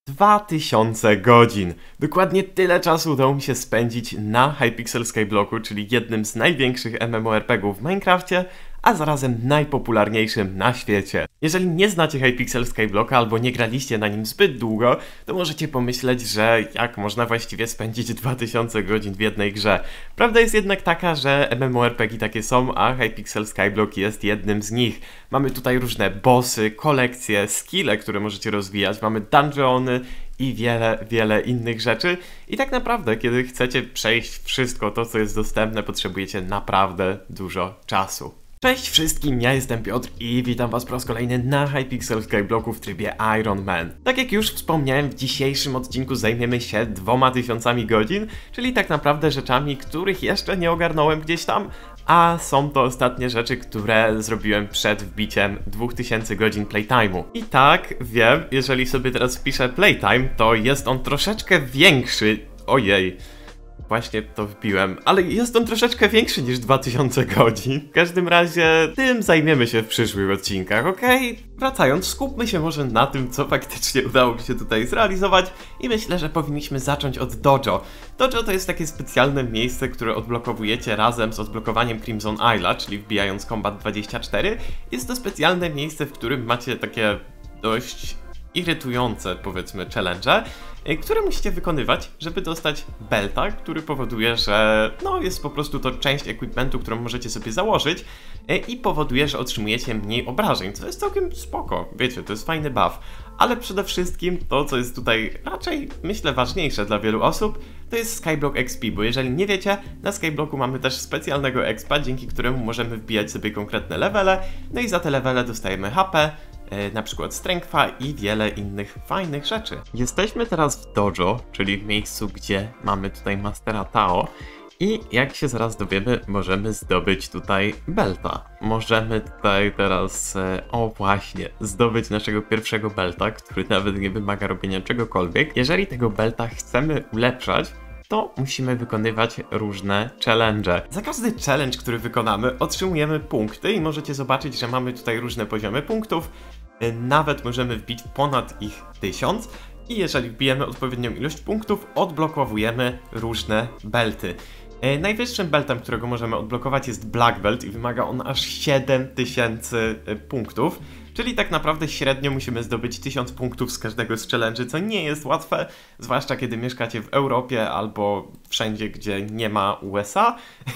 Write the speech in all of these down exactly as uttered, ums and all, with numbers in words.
dwa tysiące godzin. Dokładnie tyle czasu udało mi się spędzić na Hypixel Skyblocku, czyli jednym z największych MMORPGów w Minecrafcie, a zarazem najpopularniejszym na świecie. Jeżeli nie znacie Hypixel Skyblocka albo nie graliście na nim zbyt długo, to możecie pomyśleć, że jak można właściwie spędzić dwa tysiące godzin w jednej grze. Prawda jest jednak taka, że MMORPG takie są, a Hypixel Skyblock jest jednym z nich. Mamy tutaj różne bossy, kolekcje, skille, które możecie rozwijać, mamy dungeony i wiele, wiele innych rzeczy. I tak naprawdę, kiedy chcecie przejść wszystko to, co jest dostępne, potrzebujecie naprawdę dużo czasu. Cześć wszystkim, ja jestem Piotr i witam was po raz kolejny na Hypixel Skyblocku w trybie Iron Man. Tak jak już wspomniałem, w dzisiejszym odcinku zajmiemy się dwoma tysiącami godzin, czyli tak naprawdę rzeczami, których jeszcze nie ogarnąłem gdzieś tam, a są to ostatnie rzeczy, które zrobiłem przed wbiciem dwóch tysięcy godzin playtime'u. I tak, wiem, jeżeli sobie teraz wpiszę playtime, to jest on troszeczkę większy. Ojej. Właśnie to wbiłem, ale jest on troszeczkę większy niż dwa tysiące godzin. W każdym razie tym zajmiemy się w przyszłych odcinkach, okej? Okay? Wracając, skupmy się może na tym, co faktycznie udało mi się tutaj zrealizować i myślę, że powinniśmy zacząć od Dojo. Dojo to jest takie specjalne miejsce, które odblokowujecie razem z odblokowaniem Crimson Isla, czyli wbijając Combat dwadzieścia cztery. Jest to specjalne miejsce, w którym macie takie dość irytujące, powiedzmy, challenge, które musicie wykonywać, żeby dostać belta, który powoduje, że no jest po prostu to część equipmentu, którą możecie sobie założyć i powoduje, że otrzymujecie mniej obrażeń, co jest całkiem spoko, wiecie, to jest fajny buff. Ale przede wszystkim to, co jest tutaj raczej, myślę, ważniejsze dla wielu osób, to jest Skyblock X P, bo jeżeli nie wiecie, na Skyblocku mamy też specjalnego expa, dzięki któremu możemy wbijać sobie konkretne levele, no i za te levele dostajemy H P, na przykład strengtha i wiele innych fajnych rzeczy. Jesteśmy teraz w Dojo, czyli w miejscu, gdzie mamy tutaj Mastera Tao i jak się zaraz dowiemy, możemy zdobyć tutaj belta. Możemy tutaj teraz, o właśnie, zdobyć naszego pierwszego belta, który nawet nie wymaga robienia czegokolwiek. Jeżeli tego belta chcemy ulepszać, to musimy wykonywać różne challenge. Za każdy challenge, który wykonamy, otrzymujemy punkty i możecie zobaczyć, że mamy tutaj różne poziomy punktów. Nawet możemy wbić ponad ich tysiąc i jeżeli wbijemy odpowiednią ilość punktów, odblokowujemy różne belty. Najwyższym beltem, którego możemy odblokować, jest Black Belt i wymaga on aż siedem tysięcy punktów. Czyli tak naprawdę średnio musimy zdobyć tysiąc punktów z każdego z challenge, co nie jest łatwe, zwłaszcza kiedy mieszkacie w Europie albo wszędzie, gdzie nie ma U S A,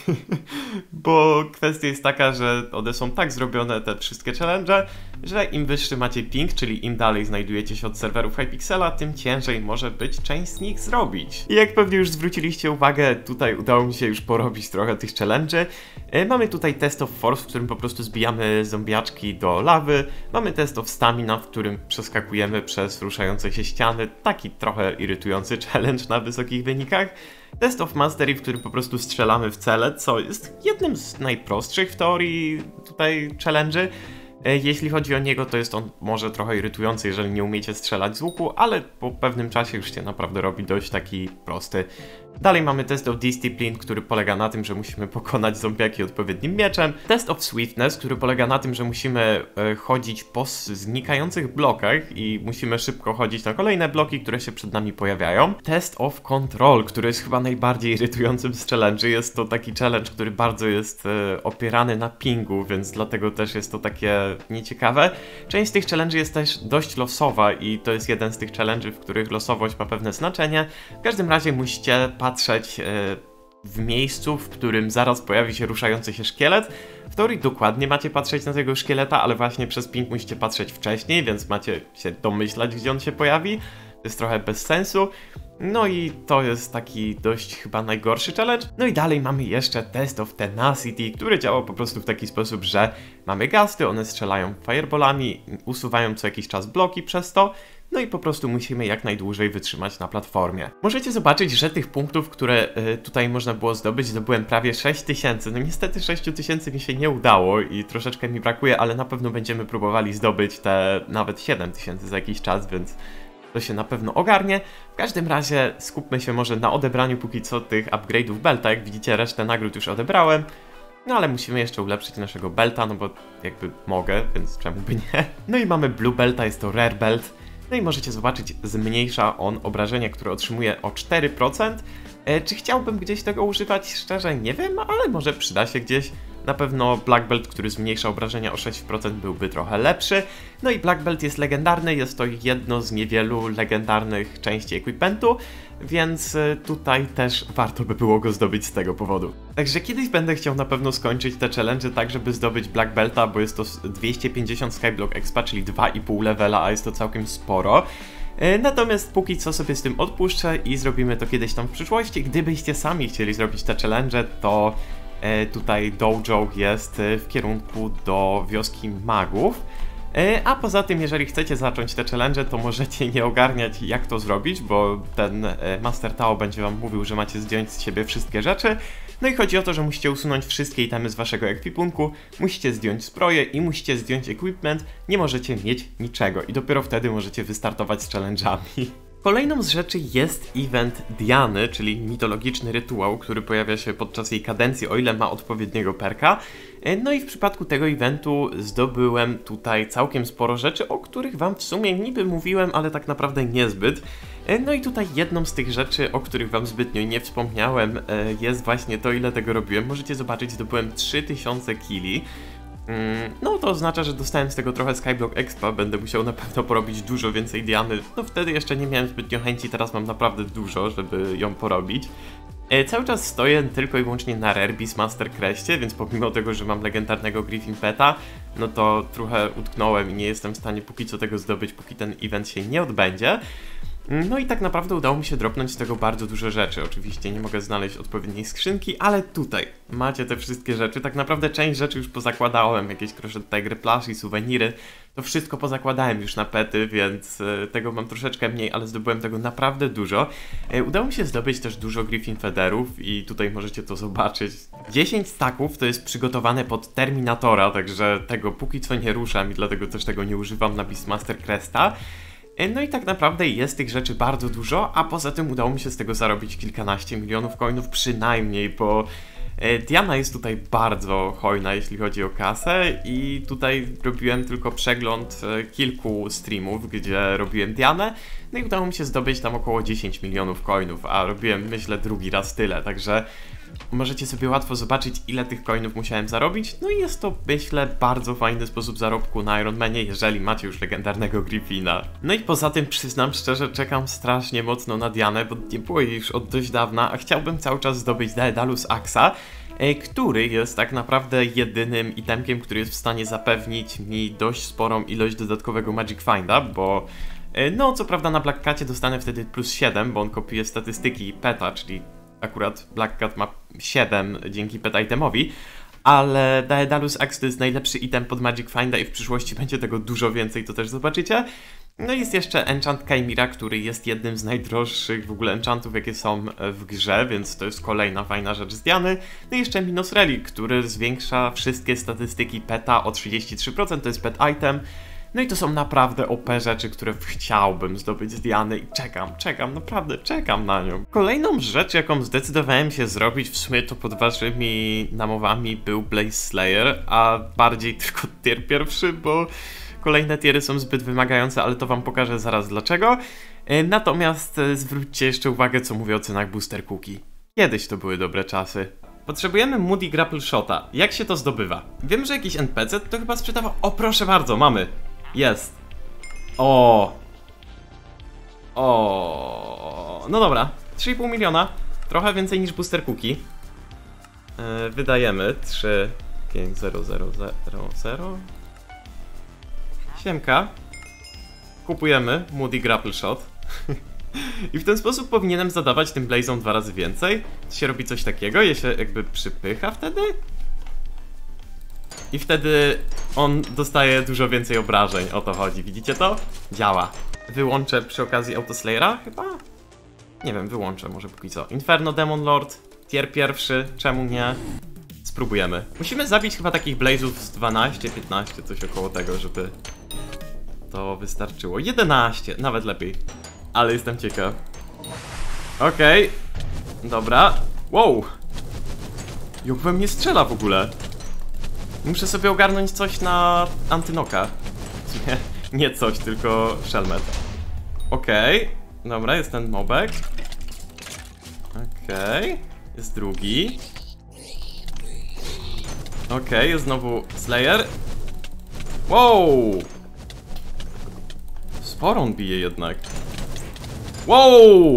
bo kwestia jest taka, że one są tak zrobione, te wszystkie challenge, że im wyższy macie ping, czyli im dalej znajdujecie się od serwerów Hypixela, tym ciężej może być część z nich zrobić. I jak pewnie już zwróciliście uwagę, tutaj udało mi się już porobić trochę tych challenge. Mamy tutaj Test of Force, w którym po prostu zbijamy zombiaczki do lawy. Mamy Test of Stamina, w którym przeskakujemy przez ruszające się ściany. Taki trochę irytujący challenge na wysokich wynikach. Test of Mastery, w którym po prostu strzelamy w cele, co jest jednym z najprostszych w teorii tutaj challenge'y. Jeśli chodzi o niego, to jest on może trochę irytujący, jeżeli nie umiecie strzelać z łuku, ale po pewnym czasie już się naprawdę robi dość taki prosty. Dalej mamy Test of Discipline, który polega na tym, że musimy pokonać zombiaki odpowiednim mieczem. Test of Swiftness, który polega na tym, że musimy e, chodzić po znikających blokach i musimy szybko chodzić na kolejne bloki, które się przed nami pojawiają. Test of Control, który jest chyba najbardziej irytującym z challenge. Jest to taki challenge, który bardzo jest e, opierany na pingu, więc dlatego też jest to takie nieciekawe. Część z tych challenge jest też dość losowa i to jest jeden z tych challenge, w których losowość ma pewne znaczenie. W każdym razie musicie patrzeć e, w miejscu, w którym zaraz pojawi się ruszający się szkielet. W teorii dokładnie macie patrzeć na tego szkieleta, ale właśnie przez ping musicie patrzeć wcześniej, więc macie się domyślać, gdzie on się pojawi. To jest trochę bez sensu. No i to jest taki dość chyba najgorszy challenge. No i dalej mamy jeszcze Test of Tenacity, który działa po prostu w taki sposób, że mamy gasty, one strzelają fireballami, usuwają co jakiś czas bloki przez to. No i po prostu musimy jak najdłużej wytrzymać na platformie. Możecie zobaczyć, że tych punktów, które y, tutaj można było zdobyć, zdobyłem prawie sześć tysięcy. No niestety sześć tysięcy mi się nie udało i troszeczkę mi brakuje, ale na pewno będziemy próbowali zdobyć te nawet siedem tysięcy za jakiś czas, więc to się na pewno ogarnie. W każdym razie skupmy się może na odebraniu póki co tych upgrade'ów belta. Jak widzicie, resztę nagród już odebrałem. No ale musimy jeszcze ulepszyć naszego belta, no bo jakby mogę, więc czemu by nie. No i mamy Blue Belta, jest to Rare Belt. No i możecie zobaczyć, zmniejsza on obrażenia, które otrzymuje o cztery procent. E, czy chciałbym gdzieś tego używać? Szczerze nie wiem, ale może przyda się gdzieś. Na pewno Black Belt, który zmniejsza obrażenia o sześć procent, byłby trochę lepszy. No i Black Belt jest legendarny, jest to jedno z niewielu legendarnych części ekwipunku, więc tutaj też warto by było go zdobyć z tego powodu. Także kiedyś będę chciał na pewno skończyć te challenge tak, żeby zdobyć Black Belta, bo jest to dwieście pięćdziesiąt Skyblock Expa, czyli dwa i pół levela, a jest to całkiem sporo. Natomiast póki co sobie z tym odpuszczę i zrobimy to kiedyś tam w przyszłości. Gdybyście sami chcieli zrobić te challenge, to tutaj dojo jest w kierunku do wioski magów. A poza tym, jeżeli chcecie zacząć te challenge, to możecie nie ogarniać, jak to zrobić, bo ten Master Tao będzie wam mówił, że macie zdjąć z siebie wszystkie rzeczy. No i chodzi o to, że musicie usunąć wszystkie itemy z waszego ekwipunku, musicie zdjąć zbroję i musicie zdjąć equipment, nie możecie mieć niczego i dopiero wtedy możecie wystartować z challenge'ami. Kolejną z rzeczy jest event Diany, czyli mitologiczny rytuał, który pojawia się podczas jej kadencji, o ile ma odpowiedniego perka. No i w przypadku tego eventu zdobyłem tutaj całkiem sporo rzeczy, o których wam w sumie niby mówiłem, ale tak naprawdę niezbyt. No i tutaj jedną z tych rzeczy, o których wam zbytnio nie wspomniałem, jest właśnie to, ile tego robiłem. Możecie zobaczyć, zdobyłem trzy tysiące kili. No to oznacza, że dostałem z tego trochę Skyblock Expa, będę musiał na pewno porobić dużo więcej Diany. No wtedy jeszcze nie miałem zbytnio chęci, teraz mam naprawdę dużo, żeby ją porobić. E, cały czas stoję tylko i wyłącznie na Rare Beastmaster Crestie, więc pomimo tego, że mam legendarnego Griffin Peta, no to trochę utknąłem i nie jestem w stanie póki co tego zdobyć, póki ten event się nie odbędzie. No i tak naprawdę udało mi się dropnąć z tego bardzo dużo rzeczy. Oczywiście nie mogę znaleźć odpowiedniej skrzynki, ale tutaj macie te wszystkie rzeczy. Tak naprawdę część rzeczy już pozakładałem, jakieś Crochet Tiger Plush i suweniry. To wszystko pozakładałem już na pety, więc y, tego mam troszeczkę mniej, ale zdobyłem tego naprawdę dużo. Y, udało mi się zdobyć też dużo Griffin Featherów i tutaj możecie to zobaczyć. dziesięć staków to jest przygotowane pod Terminatora, także tego póki co nie ruszam i dlatego też tego nie używam na Beastmaster Cresta. No i tak naprawdę jest tych rzeczy bardzo dużo, a poza tym udało mi się z tego zarobić kilkanaście milionów coinów przynajmniej, bo Diana jest tutaj bardzo hojna, jeśli chodzi o kasę i tutaj robiłem tylko przegląd kilku streamów, gdzie robiłem Dianę, no i udało mi się zdobyć tam około dziesięć milionów coinów, a robiłem, myślę, drugi raz tyle, także możecie sobie łatwo zobaczyć, ile tych coinów musiałem zarobić, no i jest to, myślę, bardzo fajny sposób zarobku na Ironmanie, jeżeli macie już legendarnego Griffina. No i poza tym, przyznam szczerze, czekam strasznie mocno na Dianę, bo nie było jej już od dość dawna, a chciałbym cały czas zdobyć Daedalus Axa, który jest tak naprawdę jedynym itemkiem, który jest w stanie zapewnić mi dość sporą ilość dodatkowego Magic Finda, bo no co prawda na Black Cacie dostanę wtedy plus siedem, bo on kopiuje statystyki peta, czyli akurat Black Cat ma siedem dzięki pet itemowi, ale Daedalus Axe to jest najlepszy item pod Magic Finda i w przyszłości będzie tego dużo więcej, to też zobaczycie. No i jest jeszcze enchant Chimera, który jest jednym z najdroższych w ogóle enchantów, jakie są w grze, więc to jest kolejna fajna rzecz z Diany. No i jeszcze Minos Relic, który zwiększa wszystkie statystyki peta o trzydzieści trzy procent, to jest pet item. No i to są naprawdę O P rzeczy, które chciałbym zdobyć z Diany i czekam, czekam, naprawdę czekam na nią. Kolejną rzecz, jaką zdecydowałem się zrobić, w sumie to pod waszymi namowami, był Blaze Slayer, a bardziej tylko tier pierwszy, bo kolejne tiery są zbyt wymagające, ale to wam pokażę zaraz dlaczego. Natomiast zwróćcie jeszcze uwagę, co mówię o cenach Booster Cookie. Kiedyś to były dobre czasy. Potrzebujemy Moody Grapple Shota. Jak się to zdobywa? Wiem, że jakiś N P C to chyba sprzedawał... O, proszę bardzo, mamy! Jest. O. O. No dobra. trzy i pół miliona. Trochę więcej niż Booster Cookie. Yy, wydajemy trzy pięć zero zero zero zero. Siemka. Kupujemy Moody Grapple Shot. I w ten sposób powinienem zadawać tym Blazom dwa razy więcej. Się robi coś takiego, je się jakby przypycha wtedy. I wtedy on dostaje dużo więcej obrażeń, o to chodzi, widzicie to? Działa. Wyłączę przy okazji Autoslayera chyba? Nie wiem, wyłączę może póki co. Inferno Demon Lord, tier pierwszy, czemu nie? Spróbujemy. Musimy zabić chyba takich blazów z dwanaście, piętnaście, coś około tego, żeby to wystarczyło. jedenaście, nawet lepiej. Ale jestem ciekaw. Okej. Okay. Dobra. Wow. Jak we mnie strzela w ogóle. Muszę sobie ogarnąć coś na Antynoka. Nie, nie coś, tylko Shelmet. Okej, okay. Dobra, jest ten mobek. Okej, okay. Jest drugi. Okej, okay, jest znowu Slayer. Wow! Sporo on bije jednak. Wow!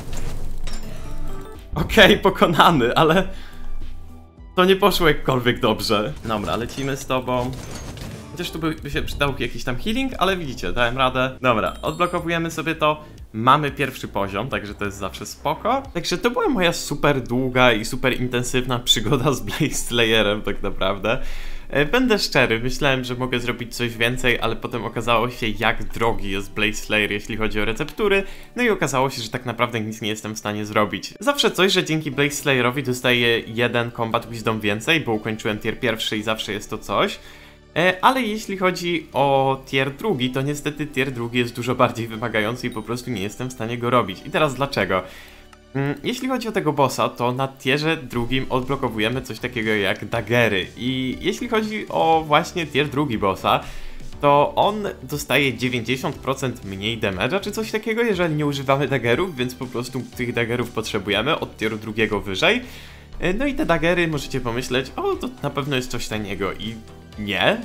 Okej, okay, pokonany, ale to nie poszło jakkolwiek dobrze. Dobra, lecimy z tobą. Chociaż tu by, by się przydał jakiś tam healing, ale widzicie, dałem radę. Dobra, odblokowujemy sobie to. Mamy pierwszy poziom, także to jest zawsze spoko. Także to była moja super długa i super intensywna przygoda z Blaze Slayerem tak naprawdę. Będę szczery, myślałem, że mogę zrobić coś więcej, ale potem okazało się, jak drogi jest Blaze Slayer, jeśli chodzi o receptury. No i okazało się, że tak naprawdę nic nie jestem w stanie zrobić. Zawsze coś, że dzięki Blaze Slayerowi dostaję jeden Combat Wisdom więcej, bo ukończyłem tier pierwszy i zawsze jest to coś. Ale jeśli chodzi o tier drugi, to niestety tier drugi jest dużo bardziej wymagający i po prostu nie jestem w stanie go robić. I teraz dlaczego? Jeśli chodzi o tego bossa, to na tierze drugim odblokowujemy coś takiego jak daggery. I jeśli chodzi o właśnie tier drugi bossa, to on dostaje dziewięćdziesiąt procent mniej damage'a czy coś takiego, jeżeli nie używamy daggerów, więc po prostu tych daggerów potrzebujemy od tieru drugiego wyżej. No i te daggery możecie pomyśleć, o to na pewno jest coś taniego i nie.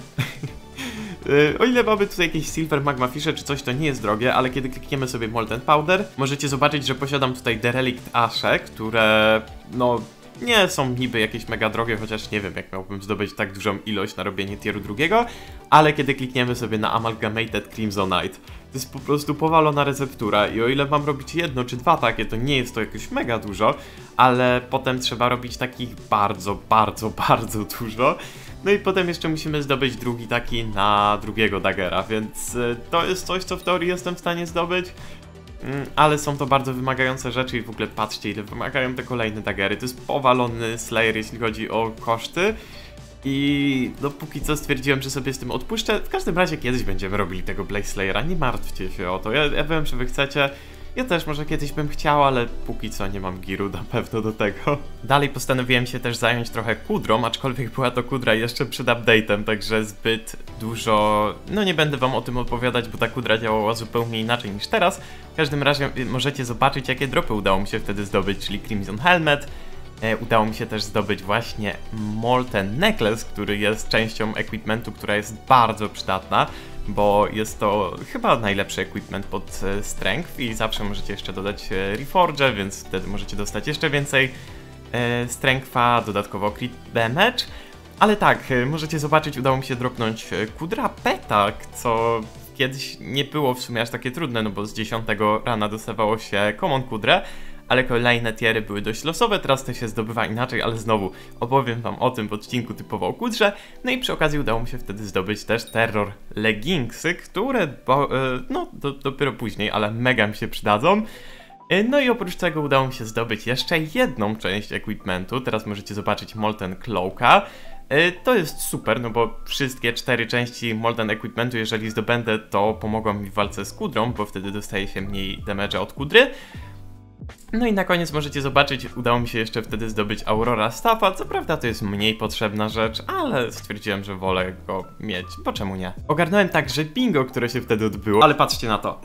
O ile mamy tutaj jakieś Silver Magma Fishe czy coś, to nie jest drogie, ale kiedy klikniemy sobie Molten Powder, możecie zobaczyć, że posiadam tutaj Derelict Ashe, które no nie są niby jakieś mega drogie, chociaż nie wiem, jak miałbym zdobyć tak dużą ilość na robienie tieru drugiego, ale kiedy klikniemy sobie na Amalgamated Crimsonite, to jest po prostu powalona receptura i o ile mam robić jedno czy dwa takie, to nie jest to jakoś mega dużo, ale potem trzeba robić takich bardzo, bardzo, bardzo dużo. No i potem jeszcze musimy zdobyć drugi taki na drugiego daggera, więc to jest coś, co w teorii jestem w stanie zdobyć. Ale są to bardzo wymagające rzeczy i w ogóle patrzcie, ile wymagają te kolejne daggery. To jest powalony Slayer, jeśli chodzi o koszty. I no póki co stwierdziłem, że sobie z tym odpuszczę. W każdym razie kiedyś będziemy robili tego Blaze Slayera, nie martwcie się o to. Ja, ja wiem, że wy chcecie. Ja też może kiedyś bym chciał, ale póki co nie mam giru na pewno do tego. Dalej postanowiłem się też zająć trochę kudrą, aczkolwiek była to kudra jeszcze przed update'em, także zbyt dużo... No nie będę wam o tym opowiadać, bo ta kudra działała zupełnie inaczej niż teraz. W każdym razie możecie zobaczyć, jakie dropy udało mi się wtedy zdobyć, czyli Crimson Helmet. E, udało mi się też zdobyć właśnie Molten Necklace, który jest częścią equipmentu, która jest bardzo przydatna, bo jest to chyba najlepszy equipment pod e, Strength i zawsze możecie jeszcze dodać e, Reforge, więc wtedy możecie dostać jeszcze więcej e, Strengtha, dodatkowo crit damage. Ale tak, e, możecie zobaczyć, udało mi się dropnąć e, Kudra Petak, co kiedyś nie było w sumie aż takie trudne, no bo z dziesiątego rana dostawało się Common Kudrę, ale kolejne tiery były dość losowe, teraz to się zdobywa inaczej, ale znowu opowiem wam o tym w odcinku typowo o kudrze. No i przy okazji udało mi się wtedy zdobyć też Terror Leggingsy, które bo, no do, dopiero później, ale mega mi się przydadzą. No i oprócz tego udało mi się zdobyć jeszcze jedną część equipmentu, teraz możecie zobaczyć Molten Cloaka. To jest super, no bo wszystkie cztery części Molten Equipmentu, jeżeli zdobędę, to pomogą mi w walce z kudrą, bo wtedy dostaje się mniej damage'a od kudry. No i na koniec możecie zobaczyć, udało mi się jeszcze wtedy zdobyć Aurora Staffa, co prawda to jest mniej potrzebna rzecz, ale stwierdziłem, że wolę go mieć, bo czemu nie? Ogarnąłem także bingo, które się wtedy odbyło, ale patrzcie na to.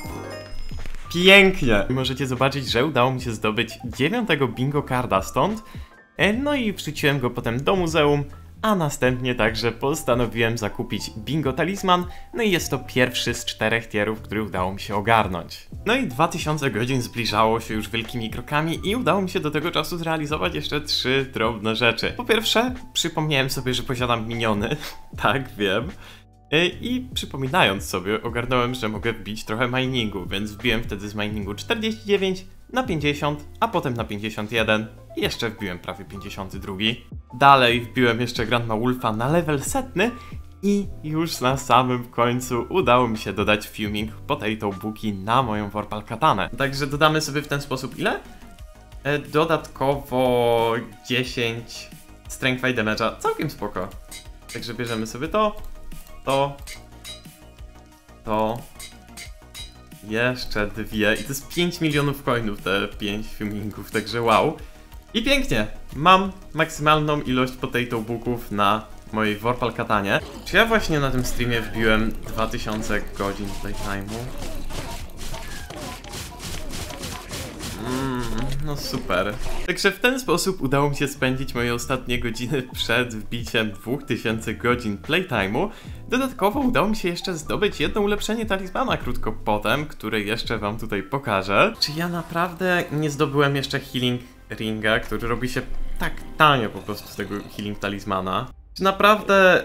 Pięknie! Możecie zobaczyć, że udało mi się zdobyć dziewiątego bingo carda stąd, no i wrzuciłem go potem do muzeum, a następnie także postanowiłem zakupić bingo talizman, no i jest to pierwszy z czterech tierów, który udało mi się ogarnąć. No i dwa tysiące godzin zbliżało się już wielkimi krokami i udało mi się do tego czasu zrealizować jeszcze trzy drobne rzeczy. Po pierwsze, przypomniałem sobie, że posiadam miniony, tak wiem. I przypominając sobie, ogarnąłem, że mogę wbić trochę miningu, więc wbiłem wtedy z miningu czterdzieści dziewięć na pięćdziesiąt, a potem na pięćdziesiąt jeden i jeszcze wbiłem prawie pięćdziesiąt dwa. Dalej wbiłem jeszcze Grandma Wolfa na level setny i już na samym końcu udało mi się dodać Fuming Potato Booki na moją Vorpal Katanę. Także dodamy sobie w ten sposób ile? E, dodatkowo dziesięć Strength i Damage'a, całkiem spoko. Także bierzemy sobie to. To, to, jeszcze dwie i to jest pięć milionów coinów te pięć fumingów, także wow. I pięknie, mam maksymalną ilość potato booków na mojej Vorpal Katanie. Czy ja właśnie na tym streamie wbiłem dwa tysiące godzin playtime'u? No super. Także w ten sposób udało mi się spędzić moje ostatnie godziny przed wbiciem dwóch tysięcy godzin playtime'u. Dodatkowo udało mi się jeszcze zdobyć jedno ulepszenie talizmana krótko potem, które jeszcze wam tutaj pokażę. Czy ja naprawdę nie zdobyłem jeszcze healing ringa, który robi się tak tanio po prostu z tego healing talizmana? Czy naprawdę...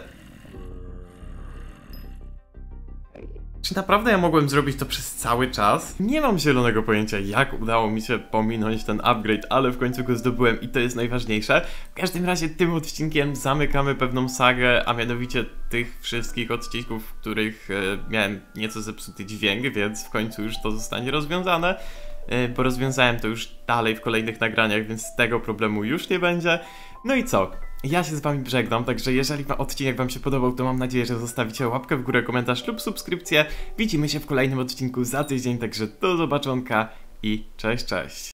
Czy naprawdę ja mogłem zrobić to przez cały czas? Nie mam zielonego pojęcia, jak udało mi się pominąć ten upgrade, ale w końcu go zdobyłem i to jest najważniejsze. W każdym razie tym odcinkiem zamykamy pewną sagę, a mianowicie tych wszystkich odcinków, w których e, miałem nieco zepsuty dźwięk, więc w końcu już to zostanie rozwiązane. E, bo rozwiązałem to już dalej w kolejnych nagraniach, więc tego problemu już nie będzie. No i co? Ja się z wami żegnam, także jeżeli odcinek wam się podobał, to mam nadzieję, że zostawicie łapkę w górę, komentarz lub subskrypcję. Widzimy się w kolejnym odcinku za tydzień, także do zobaczonka i cześć, cześć.